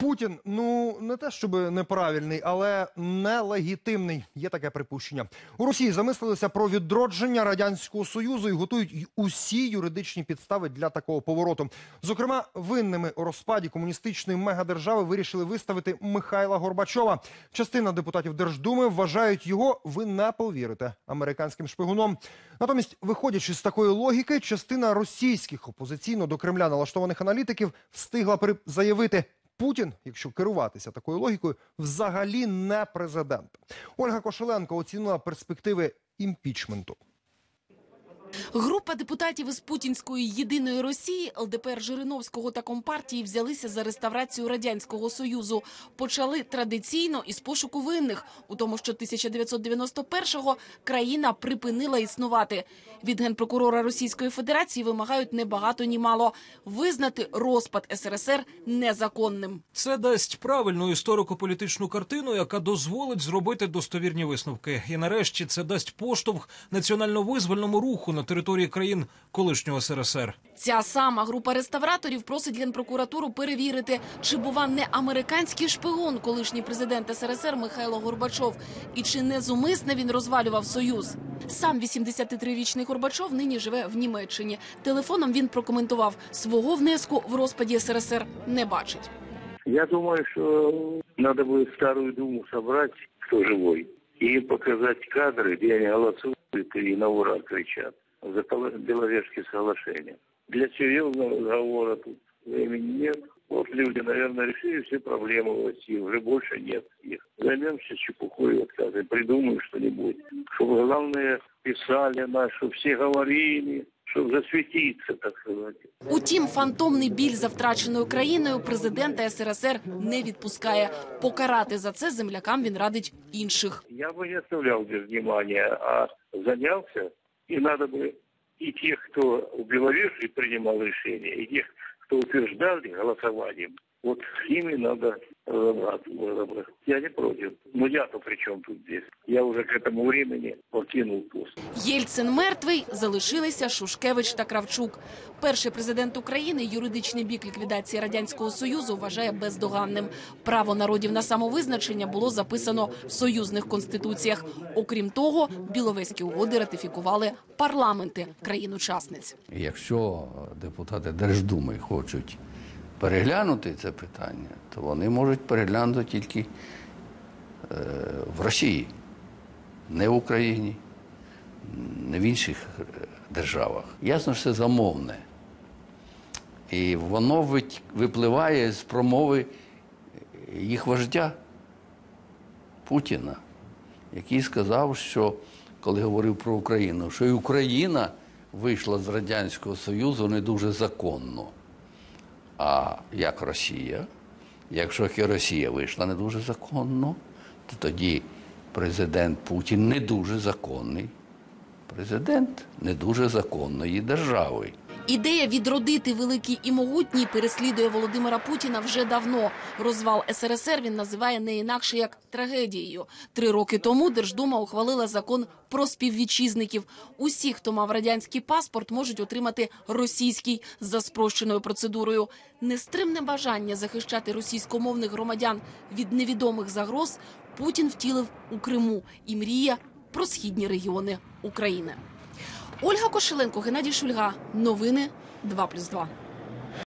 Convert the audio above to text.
Путін, не те, щоб неправильний, але нелегітимний. Є таке припущення. У Росії замислилися про відродження Радянського Союзу і готують усі юридичні підстави для такого повороту. Зокрема, винними у розпаді комуністичної мегадержави вирішили виставити Михайла Горбачова. Частина депутатів Держдуми вважають його, ви не повірите, американським шпигуном. Натомість, виходячи з такої логіки, частина російських опозиційно до Кремля налаштованих аналітиків встигла заявити: Путін, якщо керуватися такою логікою, взагалі не президент. Ольга Кошеленко оцінила перспективи імпічменту. Група депутатів із путінської «Єдиної Росії», ЛДПР Жириновського та Компартії взялися за реставрацію Радянського Союзу. Почали традиційно із пошуку винних у тому, що 1991-го країна припинила існувати. Від Генпрокурора Російської Федерації вимагають не багато, ні мало – визнати розпад СРСР незаконним. Це дасть правильну історико-політичну картину, яка дозволить зробити достовірні висновки. І нарешті це дасть поштовх національно-визвольному руху на території країн колишнього СРСР. Ця сама група реставраторів просить Генпрокуратуру перевірити, чи, бува, не американський шпигун колишній президент СРСР Михайло Горбачов, і чи не зумисне він розвалював Союз. Сам 83-річний Горбачов нині живе в Німеччині. Телефоном він прокоментував: свого внеску в розпаді СРСР не бачить. Я думаю, что надо будет Старую Думу собрать, кто живой, и показать кадры, где они голосуют и на ура кричат за Беловежские соглашения. Для серьезного разговора тут времени нет. Вот люди, наверное, решили все проблемы в России, уже больше нет их. Займемся чепухой, отказом, придумаем что-нибудь. Чтобы главное писали нас, чтобы все говорили, щоб засвітитися, так сказати. Утім, фантомний біль за втраченою країною президента СРСР не відпускає. Покарати за це землякам він радить інших. Я би не оставляв без внимания, а зайнявся, і треба би і тих, хто в Біловежі приймав рішення, і тих, хто утверждали голосуванням, вот с ними надо разобраться. Я не против. Но я-то при чем тут здесь? Я уже к этому времени покинул пост. Єльцин мертвий, залишилися Шушкевич та Кравчук. Перший президент України юридичний бік ліквідації Радянського Союзу вважає бездоганним. Право народів на самовизначення було записано в союзних конституціях. Окрім того, Біловезькі угоди ратифікували парламенти країн-учасниць. Якщо депутати Держдуми хочуть переглянути це питання, то вони можуть переглянути тільки в Росії, не в Україні, не в інших державах. Ясно, що це замовне. І воно випливає з промови їх вождя Путіна, який сказав, що, коли говорив про Україну, що і Україна вийшла з Радянського Союзу не дуже законно. А як Росія? Якщо і Росія вийшла не дуже законно, то тоді президент Путін не дуже законний. Президент не дуже законної держави. Ідея відродити великий і могутній переслідує Володимира Путіна вже давно. Розвал СРСР він називає не інакше як трагедією. 3 роки тому Держдума ухвалила закон про співвітчизників. Усі, хто мав радянський паспорт, можуть отримати російський за спрощеною процедурою. Нестримне бажання захищати російськомовних громадян від невідомих загроз Путін втілив у Криму і мріє про східні регіони України. Ольга Кошеленко, Геннадій Шульга. Новини 2+2.